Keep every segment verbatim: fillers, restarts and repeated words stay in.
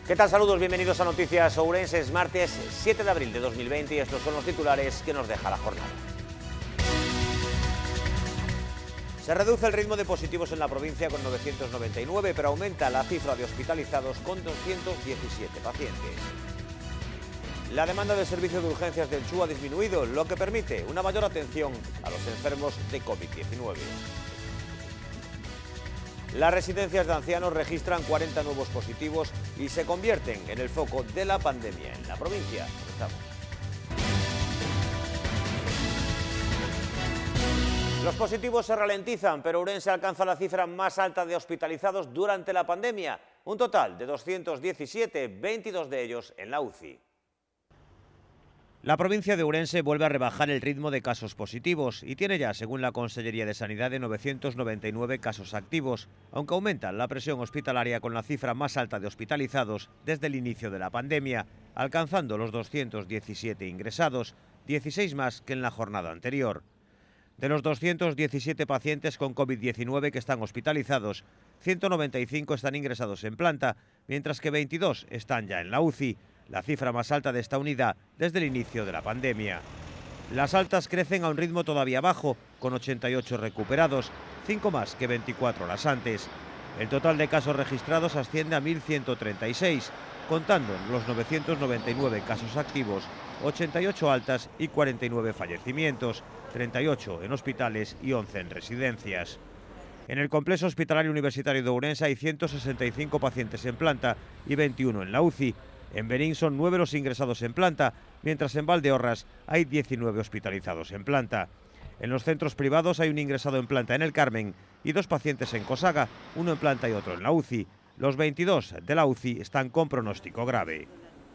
¿Qué tal? Saludos, bienvenidos a Noticias Ourense. Es martes siete de abril de dos mil veinte y estos son los titulares que nos deja la jornada. Se reduce el ritmo de positivos en la provincia con novecientos noventa y nueve, pero aumenta la cifra de hospitalizados con doscientos diecisiete pacientes. La demanda del servicio de urgencias del C H U ha disminuido, lo que permite una mayor atención a los enfermos de COVID diecinueve. Las residencias de ancianos registran cuarenta nuevos positivos y se convierten en el foco de la pandemia en la provincia. Comenzamos. Los positivos se ralentizan, pero Ourense alcanza la cifra más alta de hospitalizados durante la pandemia. Un total de doscientos diecisiete, veintidós de ellos en la U C I. La provincia de Ourense vuelve a rebajar el ritmo de casos positivos y tiene ya, según la Consellería de Sanidad, de novecientos noventa y nueve casos activos, aunque aumenta la presión hospitalaria con la cifra más alta de hospitalizados desde el inicio de la pandemia, alcanzando los doscientos diecisiete ingresados, dieciséis más que en la jornada anterior. De los doscientos diecisiete pacientes con COVID diecinueve que están hospitalizados, ciento noventa y cinco están ingresados en planta, mientras que veintidós están ya en la U C I, la cifra más alta de esta unidad desde el inicio de la pandemia. Las altas crecen a un ritmo todavía bajo, con ochenta y ocho recuperados, cinco más que veinticuatro horas antes. El total de casos registrados asciende a mil ciento treinta y seis, contando los novecientos noventa y nueve casos activos, ochenta y ocho altas y cuarenta y nueve fallecimientos, treinta y ocho en hospitales y once en residencias. En el complejo hospitalario universitario de Ourense hay ciento sesenta y cinco pacientes en planta y veintiuno en la U C I. En Benín son nueve los ingresados en planta, mientras en Valdeorras hay diecinueve hospitalizados en planta. En los centros privados hay un ingresado en planta en El Carmen y dos pacientes en Cosaga, uno en planta y otro en la U C I. Los veintidós de la U C I están con pronóstico grave.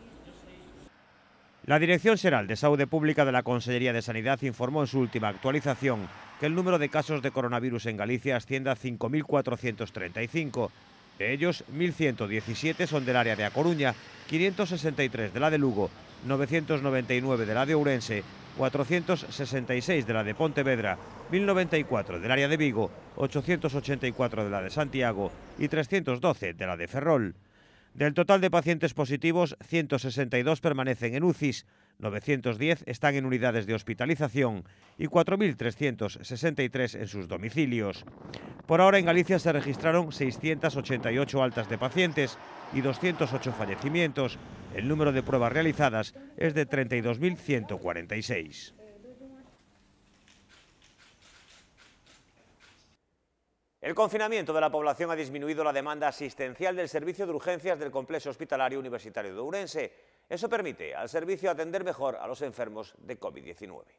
La Dirección Xeral de Saúde Pública de la Consellería de Sanidad informó en su última actualización que el número de casos de coronavirus en Galicia asciende a cinco mil cuatrocientos treinta y cinco. De ellos, mil ciento diecisiete son del área de A Coruña, quinientos sesenta y tres de la de Lugo, novecientos noventa y nueve de la de Ourense, cuatrocientos sesenta y seis de la de Pontevedra, mil noventa y cuatro del área de Vigo, ochocientos ochenta y cuatro de la de Santiago y trescientos doce de la de Ferrol. Del total de pacientes positivos, ciento sesenta y dos permanecen en U C Is, novecientos diez están en unidades de hospitalización y cuatro mil trescientos sesenta y tres en sus domicilios. Por ahora en Galicia se registraron seiscientas ochenta y ocho altas de pacientes y doscientos ocho fallecimientos. El número de pruebas realizadas es de treinta y dos mil ciento cuarenta y seis. El confinamiento de la población ha disminuido la demanda asistencial del servicio de urgencias del complejo hospitalario universitario de Ourense. Eso permite al servicio atender mejor a los enfermos de COVID diecinueve.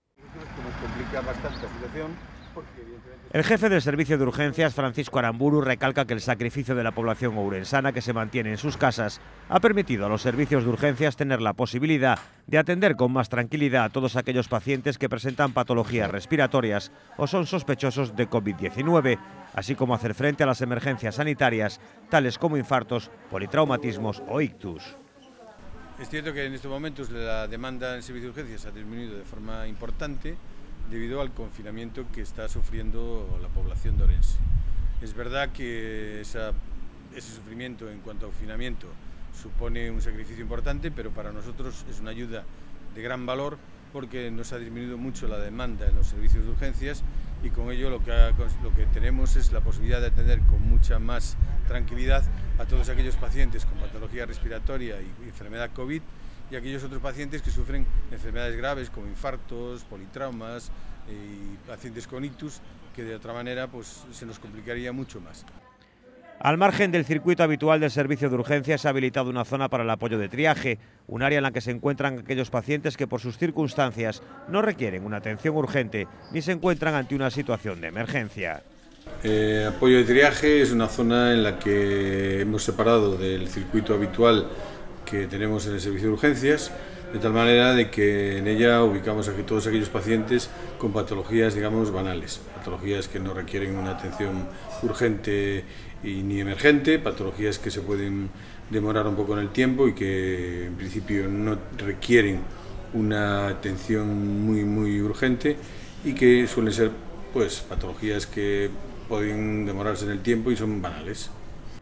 El jefe del servicio de urgencias, Francisco Aramburu, recalca que el sacrificio de la población ourensana que se mantiene en sus casas ha permitido a los servicios de urgencias tener la posibilidad de atender con más tranquilidad a todos aquellos pacientes que presentan patologías respiratorias o son sospechosos de COVID diecinueve, así como hacer frente a las emergencias sanitarias, tales como infartos, politraumatismos o ictus. Es cierto que en estos momentos la demanda en servicio de urgencias ha disminuido de forma importante debido al confinamiento que está sufriendo la población de Ourense. Es verdad que esa, ese sufrimiento en cuanto a confinamiento supone un sacrificio importante, pero para nosotros es una ayuda de gran valor porque nos ha disminuido mucho la demanda en los servicios de urgencias y con ello lo que, ha, lo que tenemos es la posibilidad de atender con mucha más tranquilidad a todos aquellos pacientes con patología respiratoria y enfermedad COVID y aquellos otros pacientes que sufren enfermedades graves como infartos, politraumas y pacientes con ictus que de otra manera pues, se nos complicaría mucho más. Al margen del circuito habitual del servicio de urgencias se ha habilitado una zona para el apoyo de triaje, un área en la que se encuentran aquellos pacientes que por sus circunstancias no requieren una atención urgente ni se encuentran ante una situación de emergencia. Eh, apoyo de triaje es una zona en la que hemos separado del circuito habitual que tenemos en el servicio de urgencias, de tal manera de que en ella ubicamos a todos aquellos pacientes con patologías, digamos, banales, patologías que no requieren una atención urgente y ni emergente, patologías que se pueden demorar un poco en el tiempo y que en principio no requieren una atención muy muy urgente y que suelen ser pues patologías que pueden demorarse en el tiempo y son banales.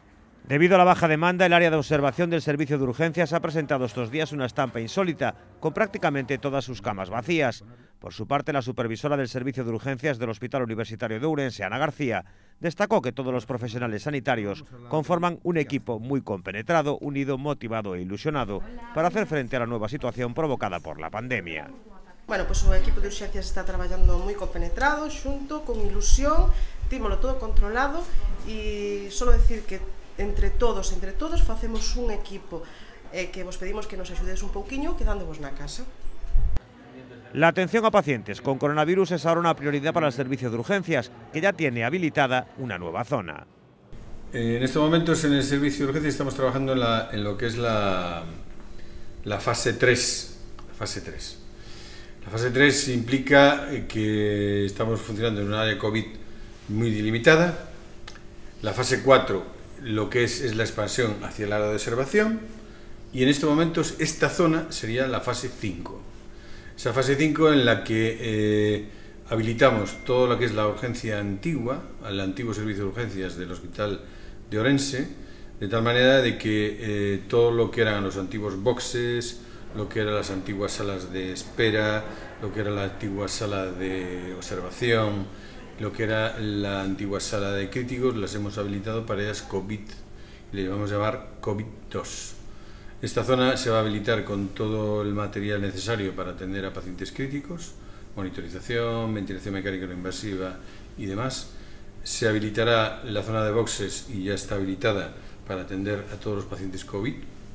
Debido a la baja demanda, el área de observación del servicio de urgencias ha presentado estos días una estampa insólita, con prácticamente todas sus camas vacías. Por su parte, la supervisora del servicio de urgencias del Hospital Universitario de Ourense, Ana García, destacó que todos los profesionales sanitarios conforman un equipo muy compenetrado, unido, motivado e ilusionado para hacer frente a la nueva situación provocada por la pandemia. Bueno, pues o equipo de urgencias está traballando moi compenetrado, xunto, con ilusión, tímolo todo controlado e solo decir que entre todos, entre todos facemos un equipo eh, que vos pedimos que nos axudedes un pouquiño quedándovos na casa. La atención a pacientes con coronavirus es ahora una prioridad para el servicio de urgencias, que ya tiene habilitada una nueva zona. En estos momentos en el servicio de urgencias estamos trabajando en, la, en lo que es la, la fase tres. La fase tres. La fase tres implica que estamos funcionando en un área COVID muy delimitada. La fase cuatro lo que es, es la expansión hacia el área de observación, y en estos momentos esta zona sería la fase cinco. Esa fase cinco en la que eh, habilitamos todo lo que es la urgencia antigua, al antiguo servicio de urgencias del Hospital de Ourense, de tal manera de que eh, todo lo que eran los antiguos boxes, lo que eran las antiguas salas de espera, lo que era la antigua sala de observación, lo que era la antigua sala de críticos, las hemos habilitado para ellas COVID, y le vamos a llamar COVID dos. Esta zona se va a habilitar con todo el material necesario para atender a pacientes críticos, monitorización, ventilación mecánica no invasiva y demás. Se habilitará la zona de boxes y ya está habilitada para atender a todos los pacientes COVID,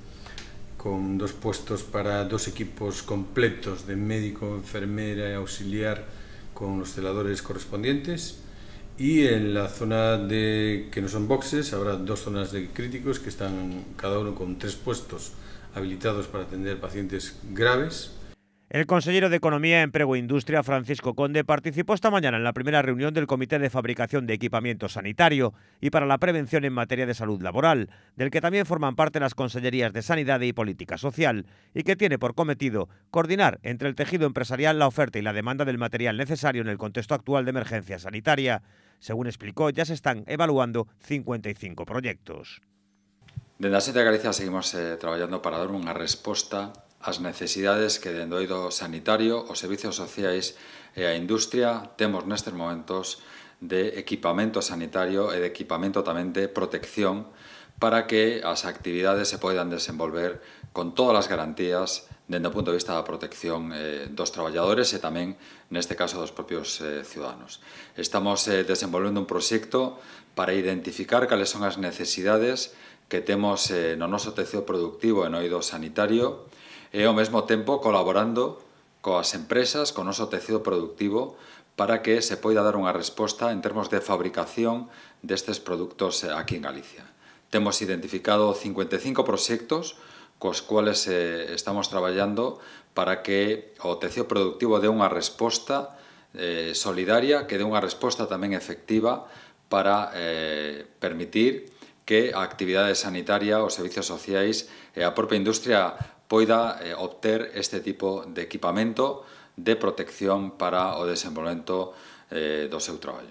con dos puestos para dos equipos completos de médico, enfermera y auxiliar, con los celadores correspondientes, y en la zona de que no son boxes habrá dos zonas de críticos que están cada uno con tres puestos habilitados para atender pacientes graves. El consejero de Economía, Empleo e Industria, Francisco Conde, participó esta mañana en la primera reunión del Comité de Fabricación de Equipamiento Sanitario y para la Prevención en materia de salud laboral, del que también forman parte las Consellerías de Sanidad y Política Social, y que tiene por cometido coordinar entre el tejido empresarial la oferta y la demanda del material necesario en el contexto actual de emergencia sanitaria. Según explicó, ya se están evaluando cincuenta y cinco proyectos. Dende a Xunta de Galicia seguimos eh, traballando para dar unha resposta as necesidades que dende o eido sanitario, os servicios sociais e a industria temos nestes momentos de equipamento sanitario e de equipamento tamén de protección para que as actividades se poidan desenvolver con todas as garantías dende o punto de vista da protección eh, dos traballadores e tamén, neste caso, dos propios eh, ciudadanos. Estamos eh, desenvolvendo un proxecto para identificar cales son as necesidades que temos eh, no noso tecido productivo e no eido sanitario, e ao mesmo tempo colaborando coas empresas, con o noso tecido productivo, para que se poida dar unha resposta en termos de fabricación destes produtos aquí en Galicia. Temos identificado cincuenta e cinco proxectos cos cuales eh, estamos traballando para que o tecido productivo dé unha resposta eh, solidaria, que dé unha resposta tamén efectiva para eh, permitir que a actividade sanitaria, os servicios sociais e a propia industria poida eh, obter este tipo de equipamento de protección para o desenvolvemento eh, do seu traballo.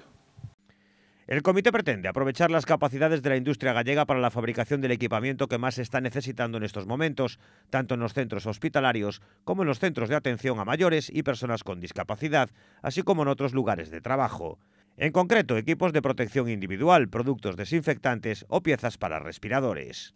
El comité pretende aprovechar las capacidades de la industria gallega para la fabricación del equipamiento que más se está necesitando en estos momentos, tanto en los centros hospitalarios como en los centros de atención a mayores y personas con discapacidad, así como en otros lugares de trabajo. En concreto, equipos de protección individual, productos desinfectantes o piezas para respiradores.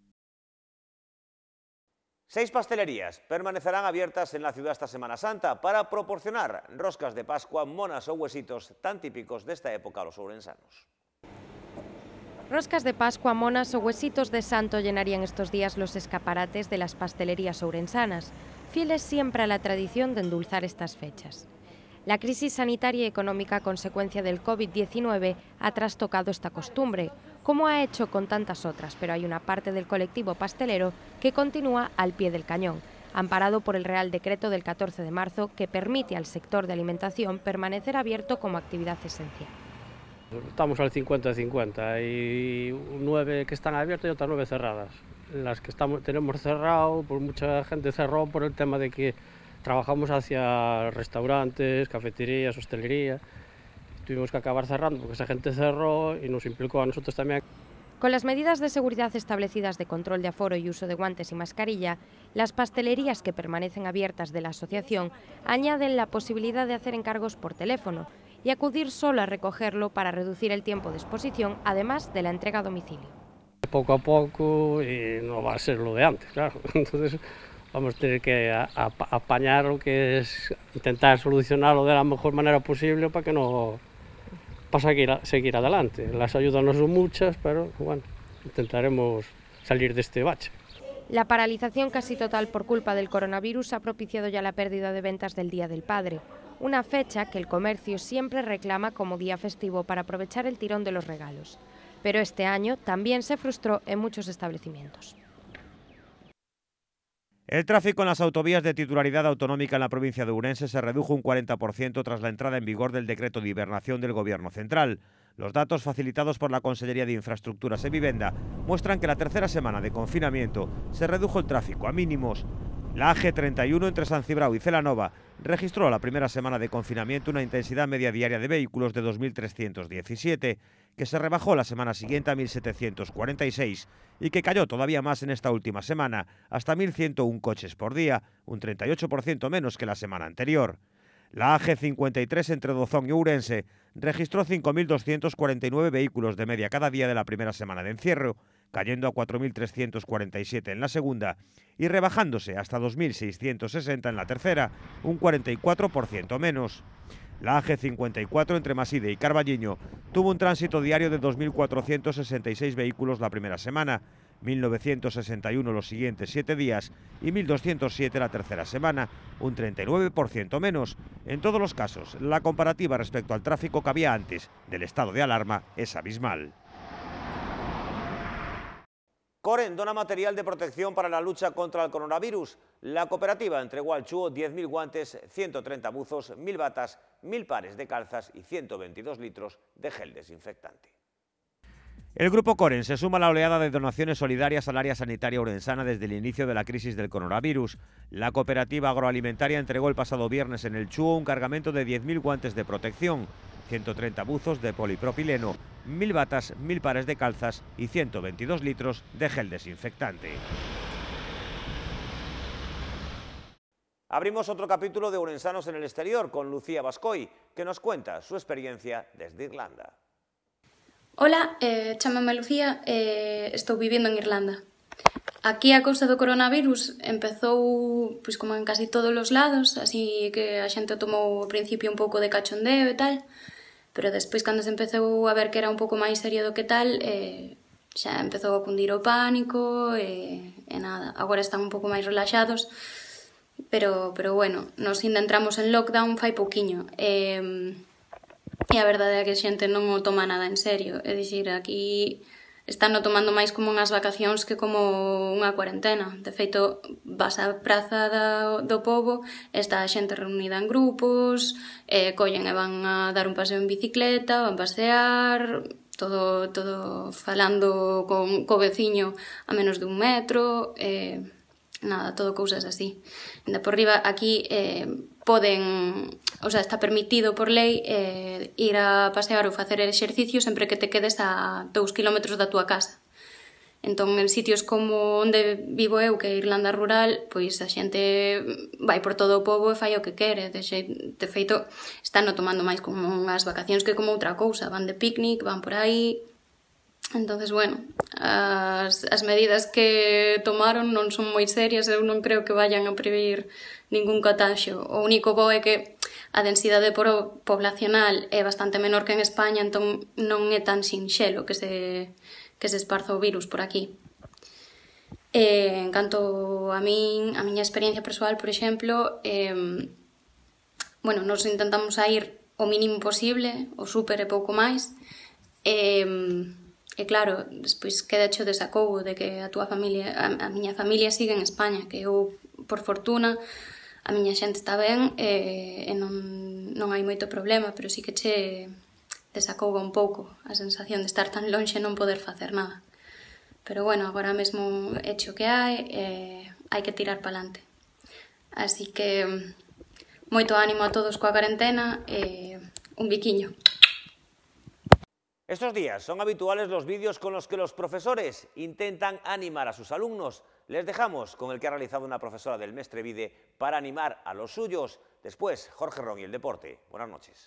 Seis pastelerías permanecerán abiertas en la ciudad esta Semana Santa para proporcionar roscas de Pascua, monas o huesitos tan típicos de esta época a los ourensanos. Roscas de Pascua, monas o huesitos de santo llenarían estos días los escaparates de las pastelerías ourensanas, fieles siempre a la tradición de endulzar estas fechas. La crisis sanitaria y económica a consecuencia del COVID diecinueve ha trastocado esta costumbre, como ha hecho con tantas otras, pero hay una parte del colectivo pastelero que continúa al pie del cañón, amparado por el Real Decreto del catorce de marzo que permite al sector de alimentación permanecer abierto como actividad esencial. Estamos al cincuenta cincuenta, hay nueve que están abiertas y otras nueve cerradas. Las que estamos, tenemos cerrado, pues mucha gente cerró por el tema de que trabajamos hacia restaurantes, cafeterías, hostelería. Tuvimos que acabar cerrando porque esa gente cerró y nos implicó a nosotros también. Con las medidas de seguridad establecidas de control de aforo y uso de guantes y mascarilla, las pastelerías que permanecen abiertas de la asociación añaden la posibilidad de hacer encargos por teléfono y acudir solo a recogerlo para reducir el tiempo de exposición, además de la entrega a domicilio. Poco a poco, y no va a ser lo de antes, claro. Entonces vamos a tener que a, a, apañar lo que es intentar solucionarlo de la mejor manera posible para que no... para seguir, seguir adelante. Las ayudas no son muchas, pero bueno, intentaremos salir de este bache. La paralización casi total por culpa del coronavirus ha propiciado ya la pérdida de ventas del Día del Padre, una fecha que el comercio siempre reclama como día festivo para aprovechar el tirón de los regalos. Pero este año también se frustró en muchos establecimientos. El tráfico en las autovías de titularidad autonómica en la provincia de Ourense se redujo un cuarenta por ciento tras la entrada en vigor del decreto de hibernación del Gobierno central. Los datos facilitados por la Consellería de Infraestructuras y Vivienda muestran que la tercera semana de confinamiento se redujo el tráfico a mínimos. La A G treinta y uno entre San Cibrao y Celanova registró la primera semana de confinamiento una intensidad media diaria de vehículos de dos mil trescientos diecisiete, que se rebajó la semana siguiente a mil setecientos cuarenta y seis y que cayó todavía más en esta última semana, hasta mil ciento uno coches por día, un treinta y ocho por ciento menos que la semana anterior. La A G cincuenta y tres entre Dozón y Ourense registró cinco mil doscientos cuarenta y nueve vehículos de media cada día de la primera semana de encierro, cayendo a cuatro mil trescientos cuarenta y siete en la segunda y rebajándose hasta dos mil seiscientos sesenta en la tercera, un cuarenta y cuatro por ciento menos. La A G cincuenta y cuatro entre Maside y Carballiño tuvo un tránsito diario de dos mil cuatrocientos sesenta y seis vehículos la primera semana, mil novecientos sesenta y uno los siguientes siete días y mil doscientos siete la tercera semana, un treinta y nueve por ciento menos. En todos los casos, la comparativa respecto al tráfico que había antes del estado de alarma es abismal. Coren dona material de protección para la lucha contra el coronavirus. La cooperativa entregó al Chuo diez mil guantes, ciento treinta buzos, mil batas, mil pares de calzas y ciento veintidós litros de gel desinfectante. El Grupo Coren se suma a la oleada de donaciones solidarias al área sanitaria ourensana desde el inicio de la crisis del coronavirus. La cooperativa agroalimentaria entregó el pasado viernes en el Chuo un cargamento de diez mil guantes de protección, ciento treinta buzos de polipropileno, mil batas, mil pares de calzas y ciento veintidós litros de gel desinfectante. Abrimos otro capítulo de Ourensanos en el exterior con Lucía Bascoy, que nos cuenta su experiencia desde Irlanda. Ola, eh, chámame Lucía, eh, estou vivindo en Irlanda. Aquí a cousa do coronavirus empezou, pois como en casi todos os lados, así que a xente tomou ao principio un pouco de cachondeo e tal, pero despois cando se empezou a ver que era un pouco máis serio do que tal, eh, xa empezou a cundir o pánico e, e nada, agora están un pouco máis relaxados, pero, pero bueno, nos ainda entramos en lockdown fai pouquiño, e, e a verdade é que a xente non o toma nada en serio, é dicir, aquí están o tomando máis como unhas vacacións que como unha cuarentena. De feito, vas á praza do, do pobo, está a xente reunida en grupos, eh, collen e van a dar un paseo en bicicleta, van pasear, todo, todo falando con, co veciño a menos de un metro, eh, nada, todo cousas así. Ainda por riba, aquí eh, poden, o sea, está permitido por lei eh, ir a pasear ou facer exercicio sempre que te quedes a dous kilómetros da túa casa. Entón, en sitios como onde vivo eu, que é Irlanda rural, pois a xente vai por todo o pobo e fai o que quere. De, xe, de feito, están o tomando máis como unhas vacacións que como outra cousa. Van de picnic, van por aí. Entonces, bueno, as, as medidas que tomaron non son moi serias, eu non creo que vayan a previr ningún contaxio. O único bo é que a densidade poblacional é bastante menor que en España, entón non é tan sinxelo que se, que se esparza o virus por aquí. E, en canto a min, a miña experiencia persoal, por exemplo, eh, bueno, nos intentamos a ir o mínimo posible, o súper e pouco máis, e... E claro, despois queda hecho desacougo de que a túa familia, a, a miña familia sigue en España, que eu, por fortuna, a miña xente está ben e, e non, non hai moito problema, pero sí que che desacouga un pouco a sensación de estar tan lonxe e non poder facer nada. Pero bueno, agora mesmo hecho que hai, e hai que tirar pa'lante. Así que moito ánimo a todos coa cuarentena e un biquiño. Estos días son habituales los vídeos con los que los profesores intentan animar a sus alumnos. Les dejamos con el que ha realizado una profesora del Mestre Vide para animar a los suyos. Después, Jorge Ron y el deporte. Buenas noches.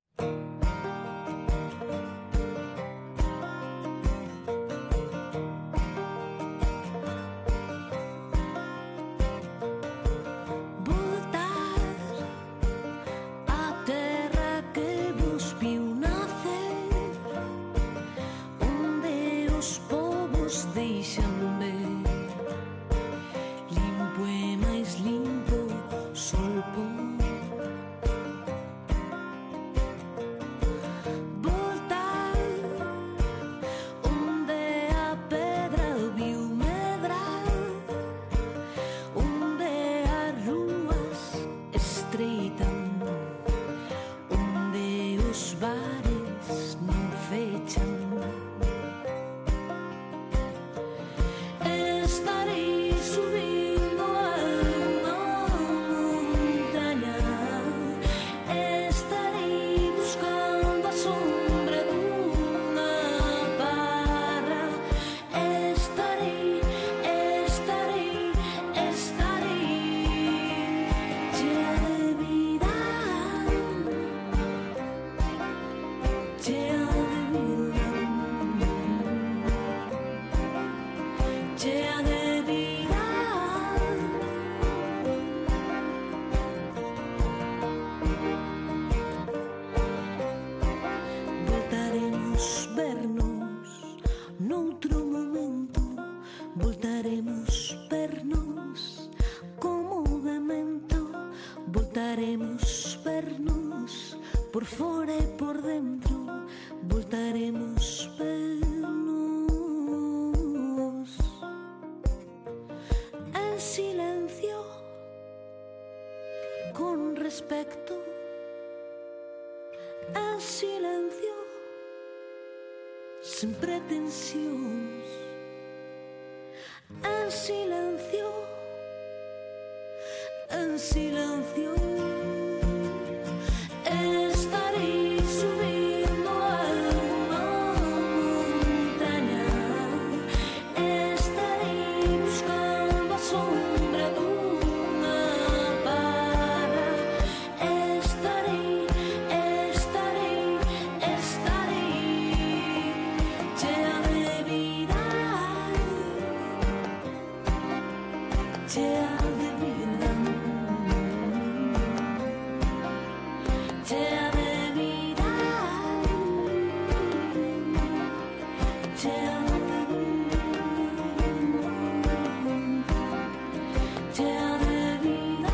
Voltaremos vernos por fora e por dentro, voltaremos vernos en silencio, con respecto, en silencio, sin pretensións, en silencio, en silencio. Estaré subindo a unha montaña, estaré buscando a sombra dunha para. Estarei, estarei, estarei chea de vida, chea de vida. Chea de vida, chea de vida, chea de vida,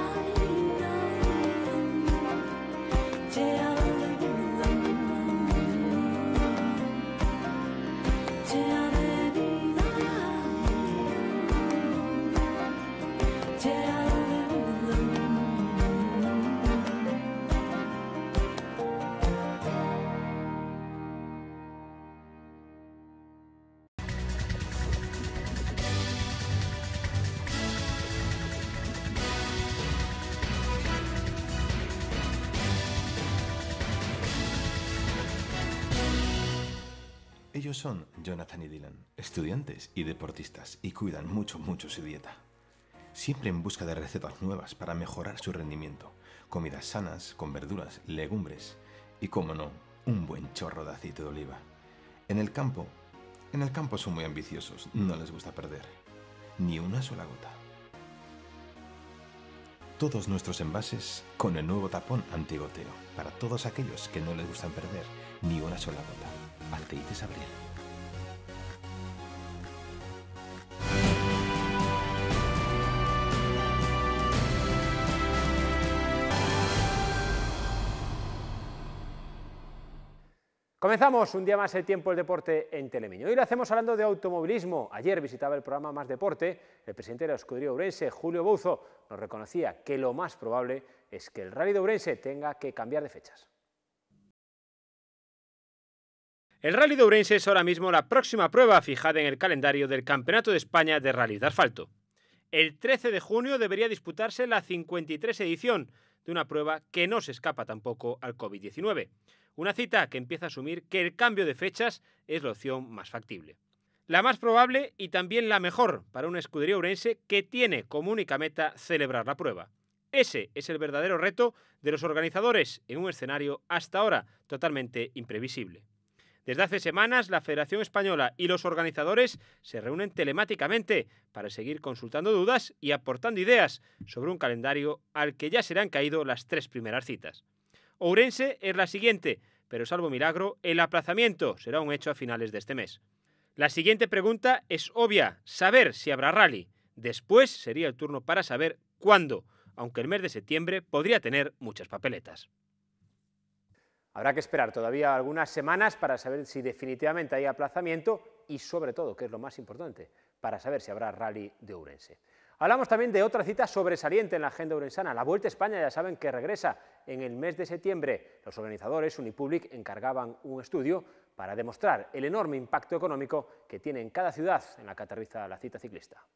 chea de vida, chea de vida, chea de vida. Ellos son Jonathan y Dylan, estudiantes y deportistas, y cuidan mucho, mucho su dieta. Siempre en busca de recetas nuevas para mejorar su rendimiento, comidas sanas, con verduras, legumbres y, como no, un buen chorro de aceite de oliva. En el campo, en el campo son muy ambiciosos, no les gusta perder, ni una sola gota. Todos nuestros envases con el nuevo tapón antigoteo, para todos aquellos que no les gustan perder ni una sola gota. Aceites Abril. Comenzamos un día más el tiempo del deporte en Telemiño. Hoy lo hacemos hablando de automovilismo. Ayer visitaba el programa Más Deporte. El presidente de la escudería Ourense, Julio Bouzo, nos reconocía que lo más probable es que el Rally de Ourense tenga que cambiar de fechas. El Rally de Ourense es ahora mismo la próxima prueba fijada en el calendario del Campeonato de España de Rallys de Asfalto. El trece de junio debería disputarse la cincuenta y tres edición de una prueba que no se escapa tampoco al COVID diecinueve. Una cita que empieza a asumir que el cambio de fechas es la opción más factible. La más probable y también la mejor para una escudería ourense que tiene como única meta celebrar la prueba. Ese es el verdadero reto de los organizadores en un escenario hasta ahora totalmente imprevisible. Desde hace semanas, la Federación Española y los organizadores se reúnen telemáticamente para seguir consultando dudas y aportando ideas sobre un calendario al que ya se le han caído las tres primeras citas. Ourense es la siguiente, pero salvo milagro, el aplazamiento será un hecho a finales de este mes. La siguiente pregunta es obvia, saber si habrá rally. Después sería el turno para saber cuándo, aunque el mes de septiembre podría tener muchas papeletas. Habrá que esperar todavía algunas semanas para saber si definitivamente hay aplazamiento y, sobre todo, que es lo más importante, para saber si habrá rally de Ourense. Hablamos también de otra cita sobresaliente en la agenda ourensana. La Vuelta a España ya saben que regresa en el mes de septiembre. Los organizadores Unipublic encargaban un estudio para demostrar el enorme impacto económico que tiene en cada ciudad en la que aterriza la cita ciclista.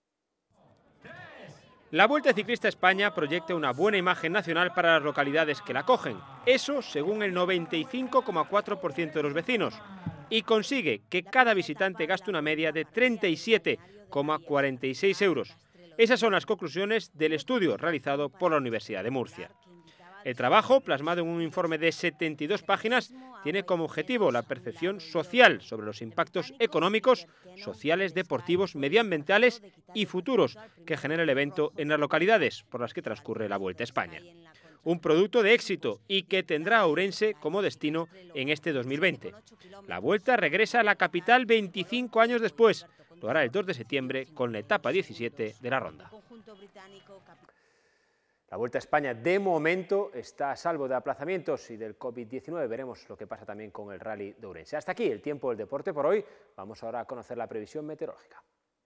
La Vuelta Ciclista a España proyecta una buena imagen nacional para las localidades que la acogen, eso según el noventa y cinco coma cuatro por ciento de los vecinos, y consigue que cada visitante gaste una media de treinta y siete coma cuarenta y seis euros. Esas son las conclusiones del estudio realizado por la Universidad de Murcia. El trabajo, plasmado en un informe de setenta y dos páginas, tiene como objetivo la percepción social sobre los impactos económicos, sociales, deportivos, medioambientales y futuros que genera el evento en las localidades por las que transcurre la Vuelta a España. Un producto de éxito y que tendrá a Ourense como destino en este dos mil veinte. La Vuelta regresa a la capital veinticinco años después. Lo hará el dos de septiembre con la etapa diecisiete de la ronda. La Vuelta a España, de momento, está a salvo de aplazamientos y del COVID diecinueve. Veremos lo que pasa también con el Rally de Ourense. Hasta aquí el tiempo del deporte por hoy. Vamos ahora a conocer la previsión meteorológica.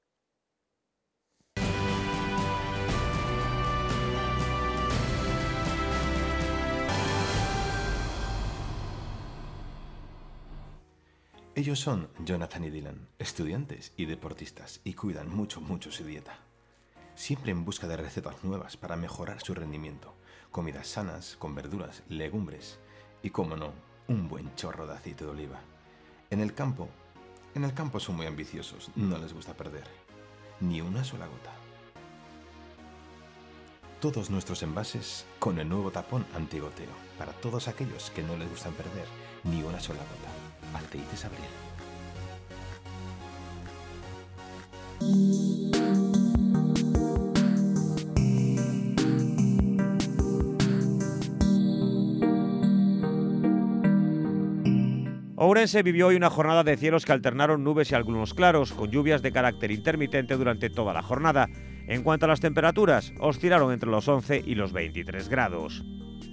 Ellos son Jonathan y Dylan, estudiantes y deportistas, y cuidan mucho, mucho su dieta. Siempre en busca de recetas nuevas para mejorar su rendimiento, comidas sanas, con verduras, legumbres y, como no, un buen chorro de aceite de oliva. En el campo, en el campo son muy ambiciosos, no les gusta perder, ni una sola gota. Todos nuestros envases con el nuevo tapón antigoteo, para todos aquellos que no les gustan perder ni una sola gota. Aceites Abril. Ourense vivió hoy una jornada de cielos que alternaron nubes y algunos claros, con lluvias de carácter intermitente durante toda la jornada. En cuanto a las temperaturas, oscilaron entre los once y los veintitrés grados.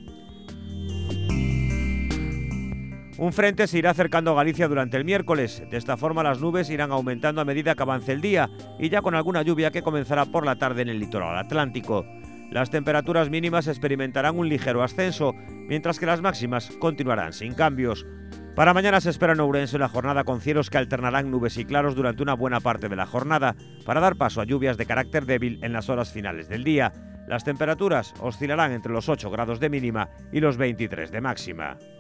Un frente se irá acercando a Galicia durante el miércoles. De esta forma las nubes irán aumentando a medida que avance el día y ya con alguna lluvia que comenzará por la tarde en el litoral atlántico. Las temperaturas mínimas experimentarán un ligero ascenso, mientras que las máximas continuarán sin cambios. Para mañana se espera en Ourense una jornada con cielos que alternarán nubes y claros durante una buena parte de la jornada, para dar paso a lluvias de carácter débil en las horas finales del día. Las temperaturas oscilarán entre los ocho grados de mínima y los veintitrés de máxima.